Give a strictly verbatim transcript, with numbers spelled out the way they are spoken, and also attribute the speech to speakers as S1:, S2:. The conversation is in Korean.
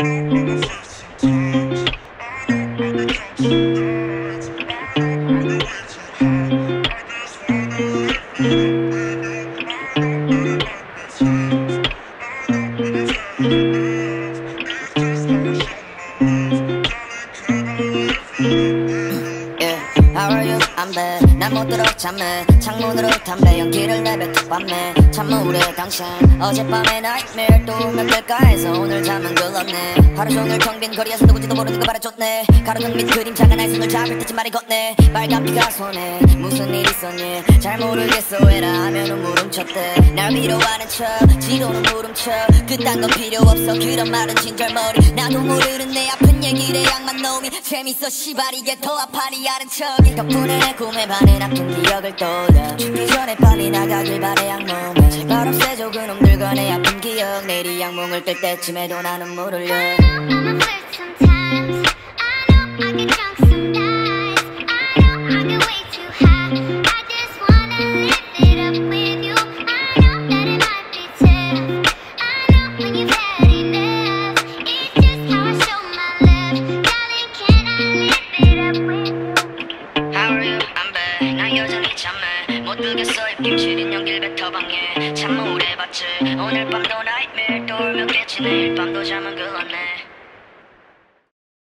S1: How are you? I'm bad. 난 못 들어 잠에 창문으로 담배 연기를 내뱉어 밤에 참 우울해 당신 어젯밤에 nightmare 또 오면 될까 해서 오늘 잠은 글렀네. 하루 종일 텅 빈 거리에서 누군지도 모르는 거 바라줬네. 가로등 밑 그림자가 날 손을 잡을 때쯤 말이 걷네. 빨간 피가 손에 무슨 일 있었니 잘 모르겠어 왜라 하면 눈물 훔쳤대. 날 위로하는 척 지도는 물음쳐 그딴 건 필요 없어 그런 말은 진절머리. 나도 모르는 내 아픈 얘기를 양만 놈이 재밌어 시발 이게 더 아파니 아는 척이. 덕분에 내 꿈에 반해 아픈 기억을 떠올려 죽기 전에 빨리 나가길 바래 악몽에. 제발 없애줘 그놈들과 내 아픈 기억. 내일이 악몽을 뜰 때쯤에도 나는 물 흘려. 못 들겠어 입김 시린 연기를 뱉어 방해 참 우울해봤지. 오늘 밤도 nightmare 또 울며 깨치 내일 밤도 잠은 그었네.